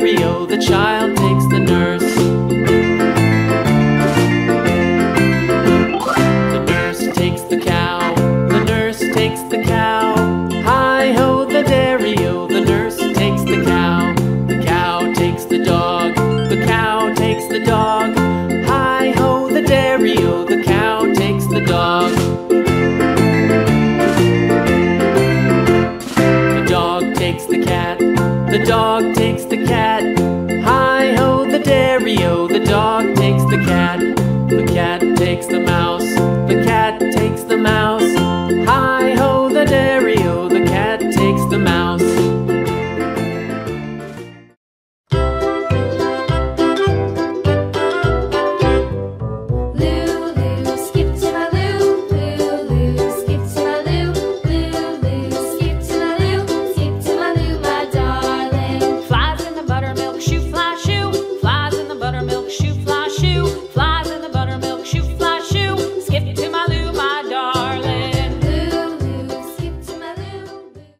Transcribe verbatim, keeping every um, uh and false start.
dairy-o, the child takes the nurse. The nurse takes the cow, the nurse takes the cow. Hi-ho, the dairy-o, the nurse takes the cow. The cow takes the dog, the cow takes the dog. Hi-ho, the dairy-o, the cow takes the dog. The dog takes the cat, the dog takes the cat. Hi-ho, the dairy-o, the dog takes the cat. The cat takes the mouse, the cat takes the mouse.